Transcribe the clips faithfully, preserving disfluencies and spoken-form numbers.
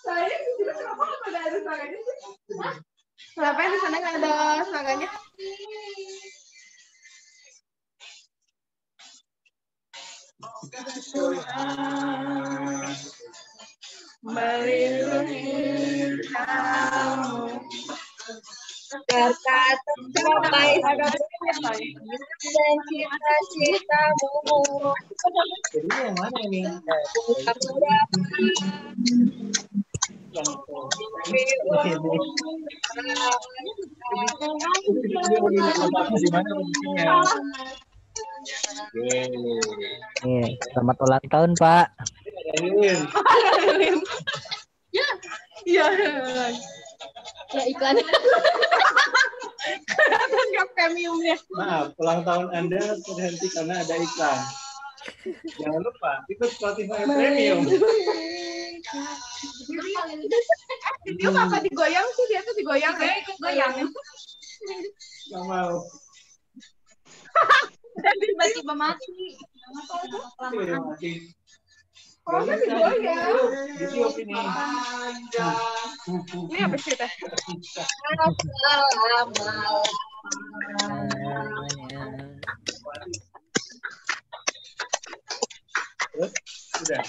Saya di sini kenapa nggak ada seraganya sih? Kenapa di sana nggak ada seraganya? Melindungi kamu berkat tercapai dan cita-citamu. Jadi yang mana ini? Gimana posisinya? Nih, selamat ulang tahun, Pak. Ya, iya. Ya iklan. Kelihatan nggak premiumnya. Maaf, ulang tahun Anda terhenti karena ada iklan. Jangan lupa ikut Spotify Premium. Video apa digoyang sih, dia tuh digoyang ya, ikut goyang. Nggak mau. Dan tiba-tiba mati. Iya, mati. Oh, kan digoyang. Ditiup ini. Ini apa sih teh? Terus sudah.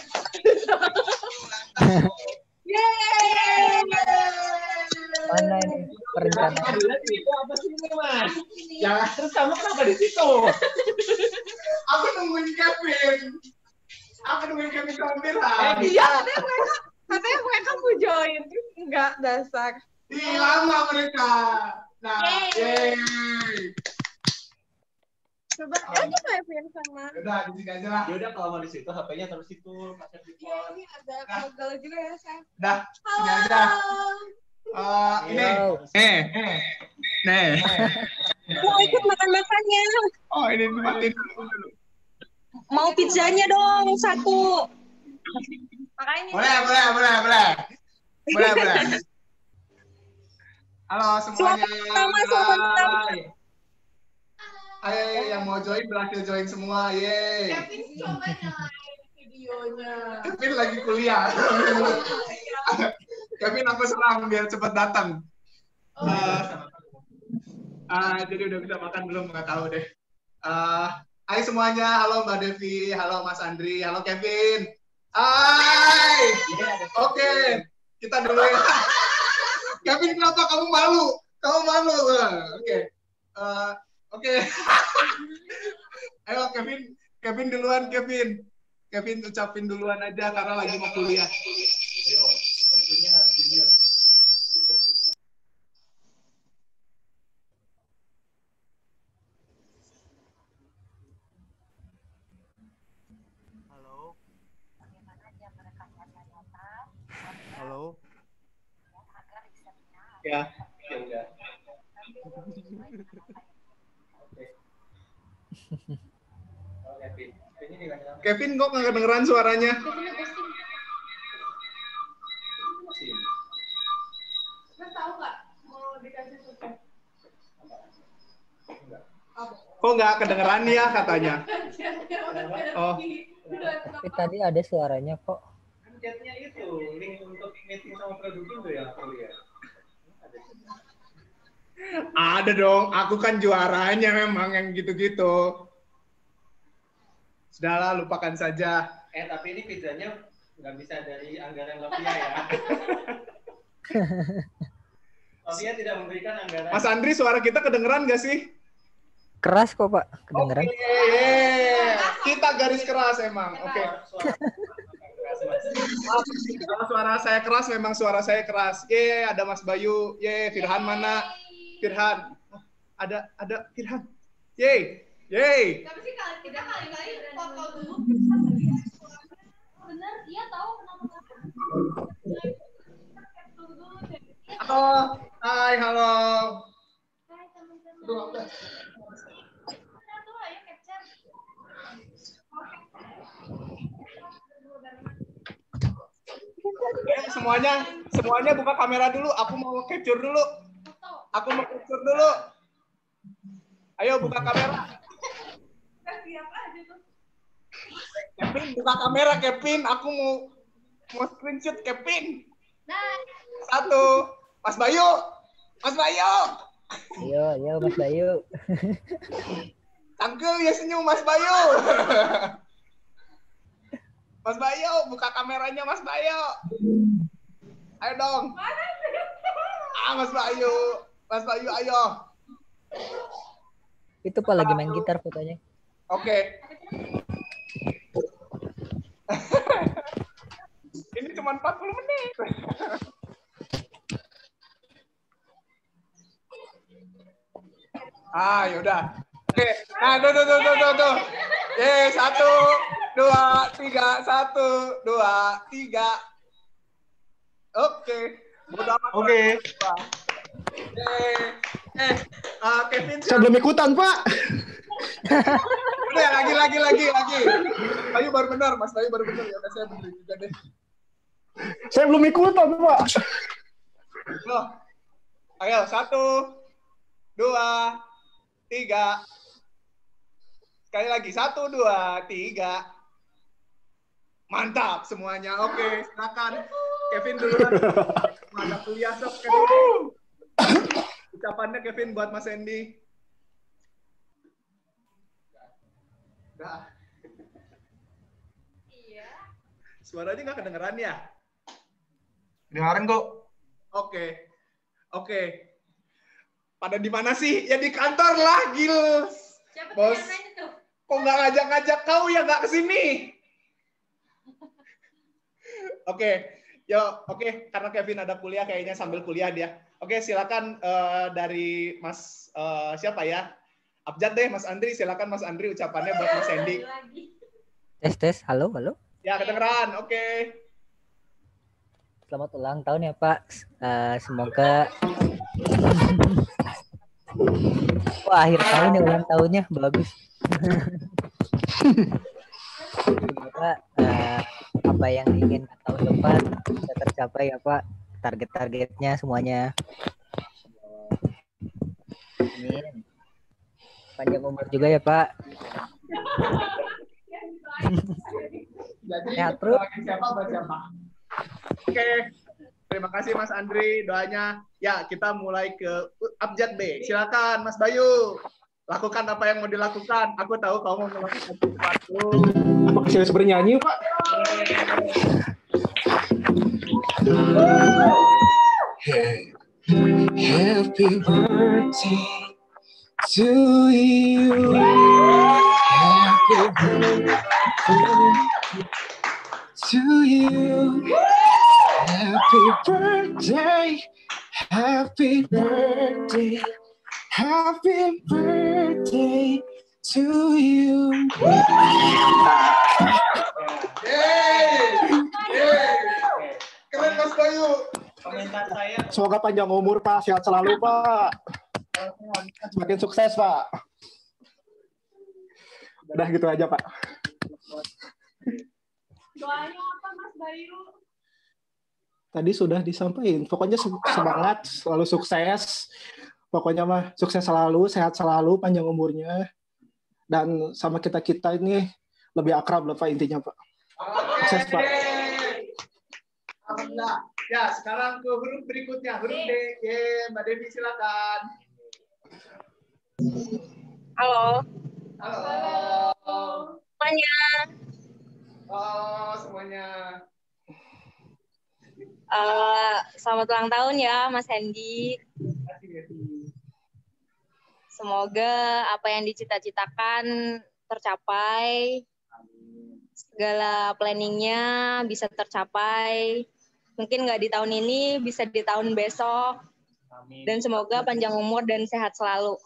Yeay! Mana ini perencanaan? Itu apa sih ini, Mas? Ya, terus kamu kenapa di situ? Aku nungguin Kevin. Aku nungguin Kevin hampir lah. Iya, katanya mereka, katanya mereka mau join. Enggak, dasar. Ih, lama mereka. Nah, yeay. Coba, ya coba ya yang sama. Udah, di sini aja lah. Ya udah kalau mau di situ H P-nya terus situ, pasang di Iya, ini ada gagal juga ya, Sam. Udah, sini aja. Eh, ini. Eh, nih. Mau ikut makan-makannya. Oh, ini dimatiin dulu. Mau pizzanya dong satu. Makanya Boleh, boleh, boleh, boleh. Boleh, boleh. Halo semuanya. Selamat pertama, selamat pertama. Ayo, ayo, yang mau join berhasil join semua, yeay. Kevin coba nyalain videonya. Kevin lagi kuliah. Kevin aku serang biar cepat datang. Uh, uh, jadi udah bisa makan belum? Nggak tahu deh. Uh, hai semuanya, halo Mbak Devi, halo Mas Andri, halo Kevin. Hai. Oke, okay. Kita dulu ya. Kevin, kenapa kamu malu? Kamu malu? Oke. Okay. Uh, Oke. Okay. Ayo Kevin, Kevin duluan Kevin. Kevin ucapin duluan aja karena lagi mau kuliah. Ayo, itunya harus di-mute. Halo. Halo. Ya, Ya udah. Kevin kok nggak kedengeran suaranya? Mas tahu nggak mau dikasih sukses? Kok nggak kedengeran ya katanya? Oh, Tapi tadi ada suaranya kok. Kan chatnya itu link untuk meeting sama produksi tuh ya aku lihat. ada dong. Aku kan juaranya memang yang gitu-gitu. Sudahlah, lupakan saja. Eh tapi ini pizzanya nggak bisa dari anggaran Lovia ya. Lovia tidak memberikan anggaran. Mas Andri, suara kita kedengeran nggak sih? Keras kok, Pak. Kedengeran. Oke, okay. Kita garis keras emang. Oke. Okay. Kalau suara saya keras, memang suara saya keras. Ye, ada Mas Bayu. Ye, Firhan mana? Firhan. Ada, ada Firhan. Ye, ye. Tapi sih kita kali-kali foto dulu. Bener, dia tahu kenapa. Halo, hai, halo. Hai teman-teman. Semuanya, semuanya buka kamera dulu. Aku mau capture dulu. Aku mau capture dulu. Ayo buka kamera. Kevin, buka kamera Kevin. Aku mau mau screenshot Kevin. Satu. Mas Bayu. Mas Bayu. Ayo, ayo Mas Bayu. Tangkel ya senyum Mas Bayu. Mas Bayu, buka kameranya Mas Bayu. Ayo dong. Ah, Mas Bayu. Mas Bayu, ayo. Itu Pak lagi main gitar fotonya. Oke. Ini cuma empat puluh menit. Ah, yaudah. Oke. Nah, tuh, tuh, tuh, tuh, tuh, tuh. Eh, satu, dua, tiga, satu, dua, tiga. Oke. Bodo amat. Oke. Eh, eh, uh, Kevin. Saya belum ikutan, Pak. Udah, lagi, lagi, lagi, lagi. Bayu baru benar, Mas Bayu baru benar. Ya udah, saya benar juga deh. Saya belum ikutan, Pak. Loh. Ayo, satu, dua, tiga. Sekali lagi, satu, dua, tiga. Mantap semuanya. Oke, silakan. Kevin duluan. Ada kuliah sok, Kevin. Ucapannya Kevin buat Mas Hendy. Udah. Iya. Suaranya nggak kedengeran ya? Dengarin kok. Oke. Oke. Pada di mana sih? Ya di kantor lah, Gil. Siapa Bos. tuh yang nanya tuh? Kok nggak ngajak-ngajak kau ya nggak kesini? Oke. Yo, oke. Karena Kevin ada kuliah, kayaknya sambil kuliah dia. Oke, silakan uh, dari Mas uh, siapa ya? Abjad deh, Mas Andri. Silakan Mas Andri ucapannya buat Mas Hendy. Tes tes, halo halo. Ya, kedengeran. Oke. Selamat ulang tahun ya Pak. Uh, semoga wah akhir tahun ya ulang tahunnya bagus. Semoga uh, apa yang diinginkan tahun depan bisa tercapai ya Pak. Target-targetnya semuanya. Amin. Panjang umur juga ya Pak. Jadi, Sehat terus. siapa siapa? Oke. Terima kasih Mas Andri doanya. Ya, kita mulai ke Abjad B. Silakan Mas Bayu. Lakukan apa yang mau dilakukan. Aku tahu kamu mau melakukan sesuatu. Apa kesini sebenarnya nyanyi, Pak? Happy birthday to you. Happy birthday to you. Happy birthday. Happy birthday. Happy birthday to you. Yeay! Yeay! Keren Mas Bayu. Komentar saya. Semoga panjang umur, Pak. Sehat selalu, Pak. Semakin sukses, Pak. Udah gitu aja, Pak. Doanya apa Mas Bayu? Tadi sudah disampaikan. Pokoknya semangat, selalu sukses. Pokoknya mah sukses selalu, sehat selalu, panjang umurnya. Dan sama kita-kita ini lebih akrab lah, Pak, intinya, Pak. Sukses, Pak. Alhamdulillah. Ya, sekarang ke huruf berikutnya. Huruf D. Ye, Mbak Devi silakan. Halo, Halo. semuanya. Oh, semuanya. Eh, selamat ulang tahun ya, Mas Hendy. Terima kasih, Devi. Semoga apa yang dicita-citakan tercapai. Segala planningnya bisa tercapai. Mungkin nggak di tahun ini, bisa di tahun besok. Amin. Dan semoga panjang umur dan sehat selalu.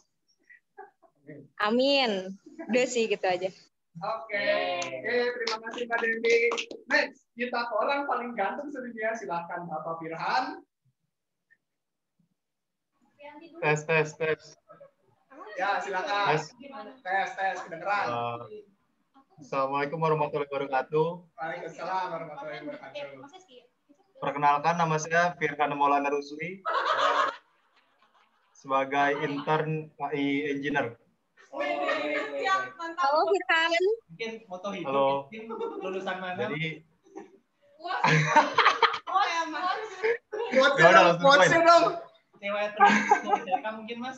Amin. Udah sih, gitu aja. Oke. Oke, terima kasih Mbak Devi. Next, kita ke orang paling ganteng sedunia. Silakan Bapak Firhan. Tes, tes, tes. Ya, silakan. Tes. Tes, tes, kedengeran. Uh, Assalamualaikum warahmatullahi wabarakatuh. Waalaikumsalam warahmatullahi wabarakatuh. Perkenalkan, nama saya Firhan Maulana Rusli sebagai intern K I engineer. Halo, Firhan. Mungkin foto hidup. Halo. Mungkin lulusan mana? Jadi Oh ya Mas. Quotes-nya Ya udah, dong, langsung quotes-nya poin. dong. Riwayat pendidikan dari T K mungkin Mas.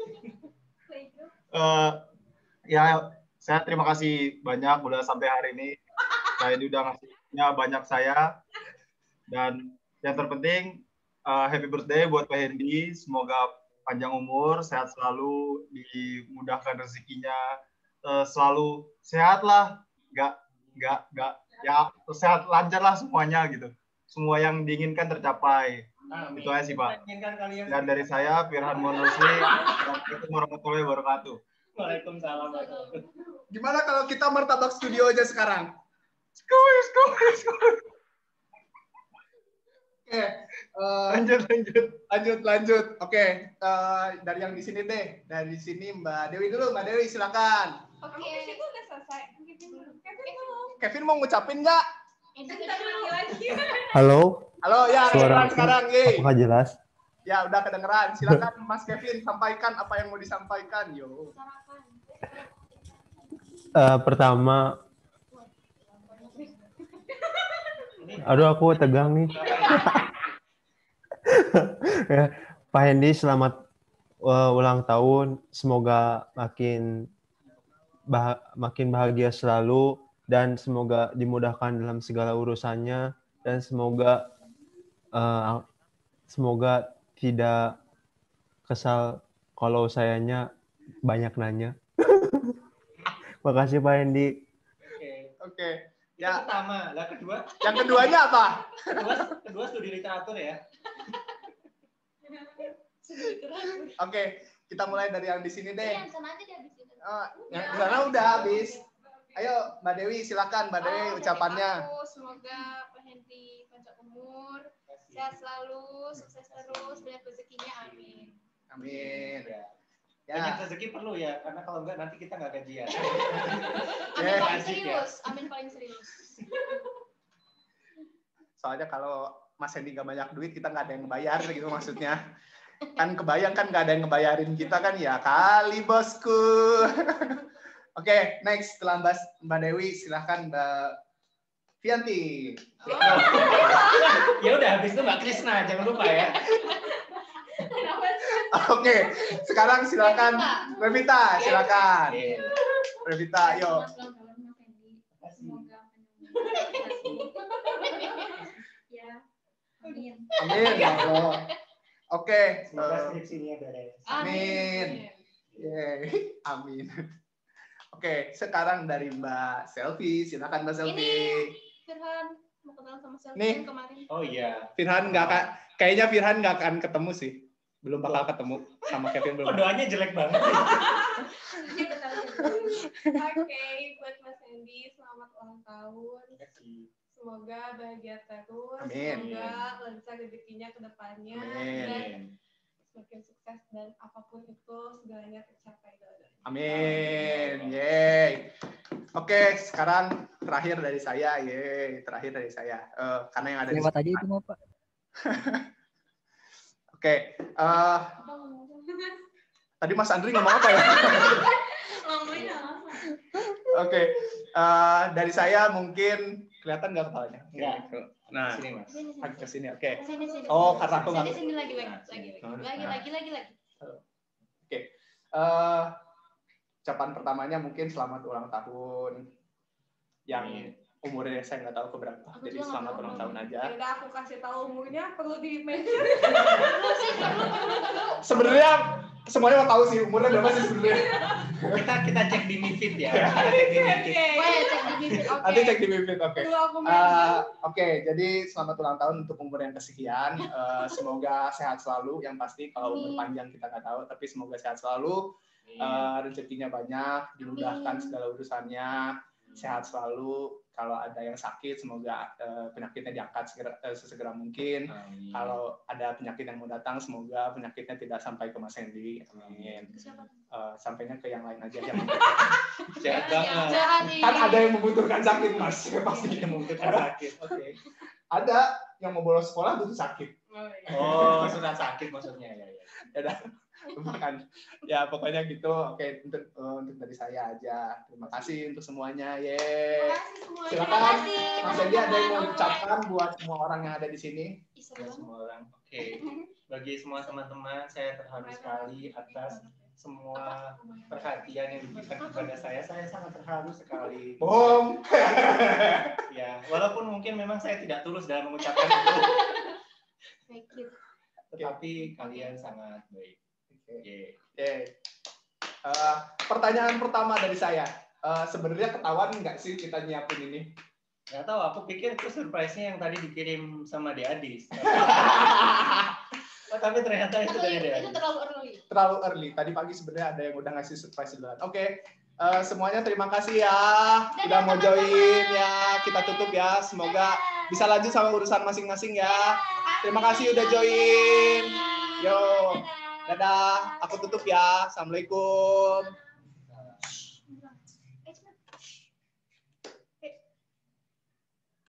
Eh, ya, saya terima kasih banyak udah sampai hari ini. Saya ini udah ngasihnya banyak saya. Dan yang terpenting, eh, happy birthday buat Pak Hendy. Semoga panjang umur, sehat selalu, dimudahkan rezekinya, eh, selalu sehat lah. Nggak, nggak, nggak, ya sehat, lancar lah semuanya gitu. Semua yang diinginkan tercapai. Amin. Itu aja sih, Pak. Inginkan kalian. Dan dari saya, Firhan Monrusli, Assalamualaikum warahmatullahi wabarakatuh. Waalaikumsalam. Gimana kalau kita martabak studio aja sekarang? Skuy, skuy, skuy. Oke, eh, Lanjut, lanjut. lanjut, lanjut. Oke, eh, dari yang di sini deh. Dari sini Mbak Dewi dulu. Mbak Dewi, silakan. Oke, itu udah selesai. Kevin belum. Kevin mau ngucapin nggak? Lagi-lagi. Halo, Halo, ya, Suara kedengeran aku. sekarang. Yeay. apakah jelas? Ya, udah kedengeran. Silakan Mas Kevin, sampaikan apa yang mau disampaikan. Yo. Eh, pertama, aduh aku tegang nih. Ya, Pak Hendy, selamat uh, ulang tahun. Semoga makin bah- makin bahagia selalu dan semoga dimudahkan dalam segala urusannya dan semoga uh, semoga tidak kesal kalau sayanya banyak nanya. Makasih Pak Hendy. Oke. Oke. Ya. Ya, Pertama, lah kedua, yang keduanya apa? kedua, kedua studi literatur ya. Oke, kita mulai dari yang di sini deh. Yang sana aja dihabisin. Oh, yang di sana udah habis. Ayo, Mbak Dewi, silakan Mbak Dewi Oh, ucapannya. dari aku, semoga Pak Hendy panjang umur, sehat selalu, sukses terus, banyak rezekinya, amin. Amin. Ya. Ya, Banyak rezeki perlu ya, karena kalau enggak nanti kita nggak gajian. Amin Eh, paling asik ya. serius, amin paling serius. soalnya kalau Mas Hendy nggak banyak duit, kita nggak ada yang bayar gitu maksudnya. Kan kebayang kan nggak ada yang ngebayarin kita kan ya kali bosku. Oke, next setelah Mbak, Mbak Dewi, silahkan Mbak Vianti. Ya udah, habis itu Mbak Krisna, jangan lupa ya. Kenapa sih? Oke, sekarang silakan Revita, silakan. Oke. Revita, yuk. Selamat ulang tahun, Mas Hendy. Semoga panjang umur. Ya, amin. Amin. ya Allah. Oke. Semoga eh, skripsinya beres. Amin. Yeay, amin. Oke, sekarang dari Mbak Selvi, silakan Mbak Selvi. Firhan, mau kenal sama Selvi Nih. yang kemarin. Oh iya. Firhan nggak akan, kayaknya Firhan nggak akan ketemu sih, belum bakal ketemu sama Kevin Oh, belum. doanya jelek banget. Oke, buat Mas Hendy, selamat ulang tahun. Semoga bahagia terus. Amin. Semoga lancar rezekinya ke depannya. Amin. Dan semakin sukses dan apapun itu segalanya tercapai. Amin. Yeay. Oke, sekarang terakhir dari saya, yeay, terakhir dari saya. Eh, karena yang ada di Lewat aja itu mau Pak. Oke, eh, tadi Mas Andri ngomong apa ya? Ngomongin apa? Oke, eh, dari saya mungkin kelihatan nggak kepalanya? Nggak. Nah, Sini Mas. Sini, sini. agak ke sini, oke. Sini, sini. Oh, karena aku Sini, nggak. sini lagi, lagi, lagi, lagi, lagi, lagi, lagi. Oke, eh, ucapan pertamanya mungkin selamat ulang tahun. Yang umurnya saya nggak tahu keberapa, Aku jadi juga nggak selamat tahu ulang tahun aja. Ya udah aku kasih tahu umurnya, perlu di mention. Sebenarnya semuanya mau tahu sih umurnya berapa sih sebenarnya. Kita kita cek di Mifid ya. Kita cek di Mifid. Oh ya, cek di Mifid. Oke. Nanti cek di Mifid, oke. Perlu aku Eh, mention. Oke, jadi selamat ulang tahun untuk umur yang kesekian. Eh, semoga sehat selalu. Yang pasti kalau umur Amin. panjang kita nggak tahu, tapi semoga sehat selalu. Eh, rezekinya banyak, dimudahkan Amin. segala urusannya, sehat selalu. Kalau ada yang sakit, semoga eh, penyakitnya diangkat segera, eh, sesegera mungkin. Amin. Kalau ada penyakit yang mau datang, semoga penyakitnya tidak sampai ke Mas Hendy. Amin. Siapa? Eh, sampainya ke yang lain aja. Yang Jahat banget. Jangan nih. kan ada yang membutuhkan sakit, Mas. Pasti Yang membutuhkan sakit. Oke. ada yang mau bolos sekolah butuh sakit. Oh, iya. Oh, sudah sakit maksudnya ya. ya. Ya udah. Lupakan. Ya pokoknya gitu. Oke, untuk untuk dari saya aja. Terima kasih untuk semuanya. Yeay. Silakan Mas Edi ada yang mau ucapkan buat semua orang yang ada di sini. Ya, semua orang. Oke. Bagi semua teman-teman, saya terharu sekali atas semua perhatian yang diberikan kepada saya. Saya sangat terharu sekali. Bohong. Ya, walaupun mungkin memang saya tidak tulus dalam mengucapkan itu. Tetapi kalian sangat baik. Oke. Okay. Okay. Uh, pertanyaan pertama dari saya. Uh, sebenarnya ketahuan nggak sih kita nyiapin ini? Nggak tahu, aku pikir itu surprise-nya yang tadi dikirim sama Deadis. Oh, tapi ternyata itu dari Deadis. Itu terlalu early. Terlalu early. Tadi pagi sebenarnya ada yang udah ngasih surprise duluan. Oke. Okay. Uh, semuanya terima kasih ya udah mau join ya. Kita tutup ya. Semoga bisa lanjut sama urusan masing-masing ya. Terima kasih udah join. Yo. Dadah. Aku tutup ya. Assalamualaikum.